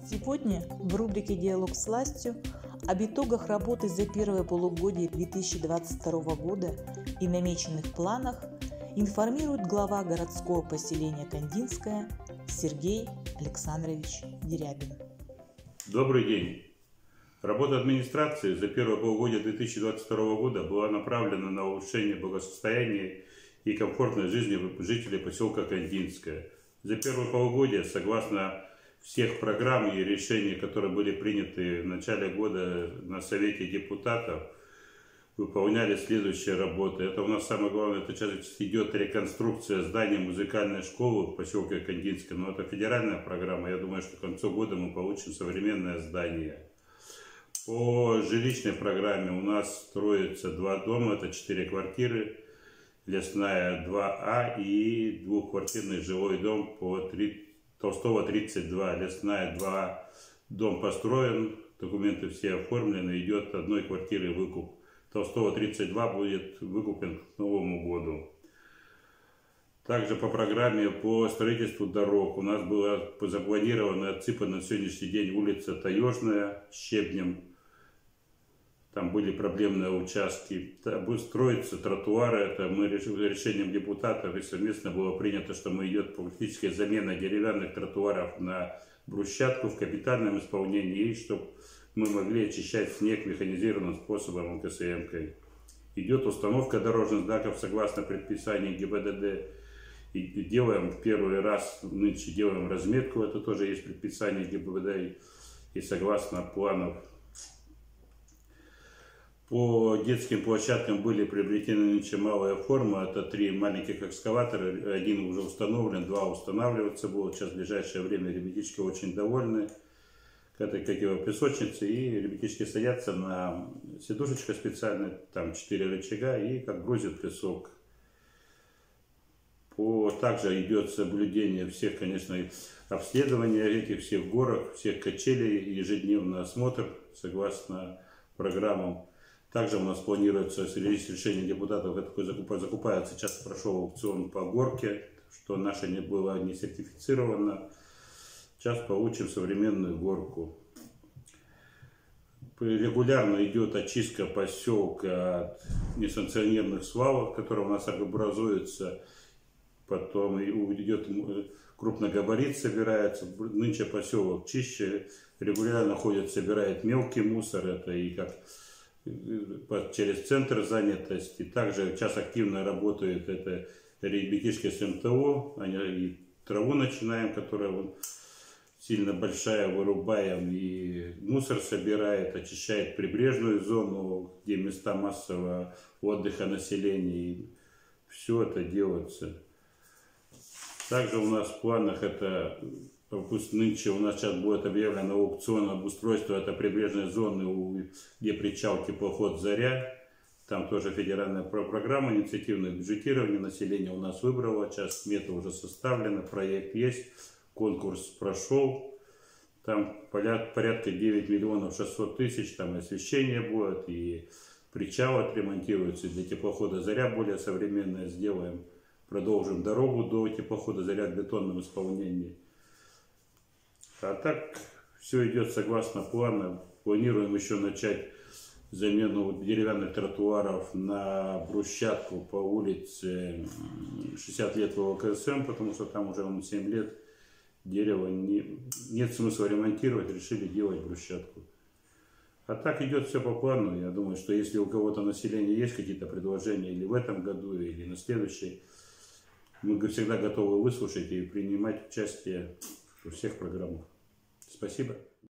Сегодня в рубрике «Диалог с властью» об итогах работы за первое полугодие 2022 года и намеченных планах информирует глава городского поселения Кандинское Сергей Александрович Дерябин. Добрый день. Работа администрации за первое полугодие 2022 года была направлена на улучшение благосостояния и комфортной жизни жителей поселка Кандинское. За первое полугодие, согласно всех программ и решений, которые были приняты в начале года на Совете депутатов, выполняли следующие работы. Это у нас самое главное, это сейчас идет реконструкция здания музыкальной школы в поселке Кандинское. Но это федеральная программа. Я думаю, что к концу года мы получим современное здание. По жилищной программе у нас строится 2 дома, это 4 квартиры, Лесная 2А и двухквартирный жилой дом по Толстого 32, Лесная 2А. Дом построен, документы все оформлены, идет одной квартиры выкуп. Толстого 32 будет выкуплен к Новому году. Также по программе по строительству дорог у нас была запланирована, отсыпана на сегодняшний день улица Таежная щебнем. Там были проблемные участки. Будут строиться тротуары. Это мы решением депутатов и совместно было принято, что идет практически замена деревянных тротуаров на брусчатку в капитальном исполнении, и чтобы мы могли очищать снег механизированным способом КСМ-кой. Идет установка дорожных знаков согласно предписанию ГИБДД. И делаем первый раз, нынче делаем разметку, это тоже есть предписание ГИБДД, и согласно планов. По детским площадкам были приобретены нынче малая форма, это 3 маленьких экскаватора, 1 уже установлен, 2 устанавливаться будут. Сейчас в ближайшее время ребятишки очень довольны этой, как его, песочнице, и ребятишки садятся на сидушечка специальная, там 4 рычага, и как грузят песок. Также идет соблюдение всех, конечно, обследования этих всех горок, всех качелей, ежедневный осмотр согласно программам. Также у нас планируется решение депутатов, это закупается, сейчас прошел аукцион по горке, что наша не была не сертифицирована. Сейчас получим современную горку. Регулярно идет очистка поселка от несанкционированных свалок, которые у нас образуются. Потом идет крупногабарит, собирается. Нынче поселок чище, регулярно ходят, собирает мелкий мусор. Это и как через центр занятости. Также сейчас активно работают это ребятишки с МТО. Они и траву начинаем, которая сильно большая, вырубаем, и мусор собирает, очищает прибрежную зону, где места массового отдыха населения. И все это делается. Также у нас в планах это, нынче у нас сейчас будет объявлен аукцион обустройства, это прибрежной зоны, где причал теплоход «Заря». Там тоже федеральная программа инициативное бюджетирование населения у нас выбрала. Сейчас смета уже составлена, проект есть, конкурс прошел. Там порядка 9 миллионов 600 тысяч, там и освещение будет, и причал отремонтируется, для теплохода «Заря» более современное сделаем. Продолжим дорогу до теплохода «Заря» в бетонном исполнении. А так все идет согласно плану. Планируем еще начать замену деревянных тротуаров на брусчатку по улице 60 лет ВКСМ, потому что там уже 7 лет дерева нет смысла ремонтировать, решили делать брусчатку. А так идет все по плану. Я думаю, что если у кого-то населения есть какие-то предложения или в этом году, или на следующий, мы всегда готовы выслушать и принимать участие во всех программах. Спасибо.